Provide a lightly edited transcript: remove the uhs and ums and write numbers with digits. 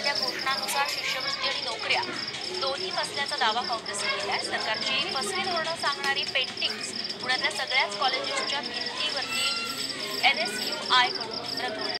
केलेल्या घोषणानुसार शिष्यवृत्ती आणि नोकऱ्या दोन्ही फसल्याचा दावा काँग्रेसने केला आहे. सरकारची फसवी धोरणं सांगणारी पेंटिंग्स पुण्यातल्या सगळ्याच कॉलेजेसच्या भिंतीवरती NSUI कडून रंगवण्यात